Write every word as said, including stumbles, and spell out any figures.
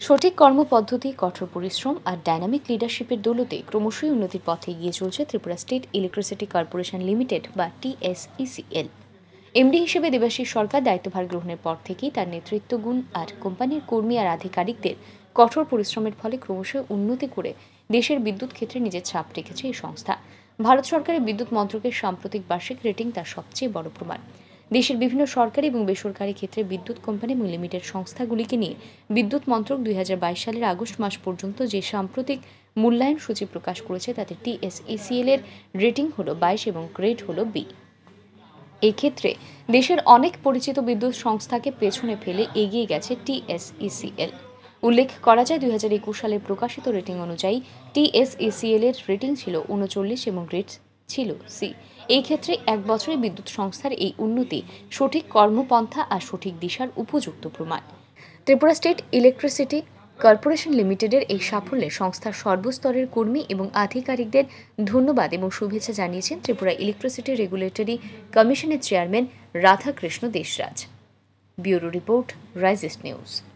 সঠিক কর্মপদ্ধতি, কঠোর পরিশ্রম আর ডাইনামিক লিডারশিপের দৌলতে ক্রমশই উন্নতির পথে এগিয়ে চলছে Tripura state electricity corporation limited বা টিএসইসিএল। এমডি হিসেবে দেবাশিস সরকার দায়িত্বভার গ্রহণের পর থেকেই তার নেতৃত্বগুণ আর কোম্পানির কর্মী আর আধিকারিকদের কঠোর পরিশ্রমের ফলে ক্রমশই উন্নতি করে দেশের বিদ্যুৎ ক্ষেত্রে নিজের ছাপ রেখেছে এই সংস্থা। ভারত সরকারের বিদ্যুৎ মন্ত্রকের সাম্প্রতিক বার্ষিক রেটিং তার সবচেয়ে বড় প্রমাণ। দেশের বিভিন্ন সরকারি এবং বেসরকারি ক্ষেত্রে বিদ্যুৎ কোম্পানি এবং লিমিটেড সংস্থাগুলিকে নিয়ে বিদ্যুৎ মন্ত্রক দুই হাজার বাইশ সালের আগস্ট মাস পর্যন্ত যে সাম্প্রতিক মূল্যায়ন সূচি প্রকাশ করেছে তাতে টিএসইসিএল এর রেটিং হল বাইশ এবং গ্রেড হল বি। এই ক্ষেত্রে দেশের অনেক পরিচিত বিদ্যুৎ সংস্থাকে পেছনে ফেলে এগিয়ে গেছে টিএসইসিএল। উল্লেখ করা যায় দুই হাজার একুশ সালের প্রকাশিত রেটিং অনুযায়ী টিএসইসিএল এর রেটিং ছিল উনচল্লিশ এবং গ্রেড ছিল সি। এই ক্ষেত্রে এক বছরে বিদ্যুৎ সংস্থার এই উন্নতি সঠিক কর্মপন্থা আর সঠিক দিশার উপযুক্ত প্রমাণ। ত্রিপুরা স্টেট ইলেকট্রিসিটি কর্পোরেশন লিমিটেডের এই সাফল্যে সংস্থার সর্বস্তরের কর্মী এবং আধিকারিকদের ধন্যবাদ এবং শুভেচ্ছা জানিয়েছেন ত্রিপুরা ইলেকট্রিসিটি রেগুলেটরি কমিশনের chairman Radhakrishna Deshraj. Bureau report, rising news.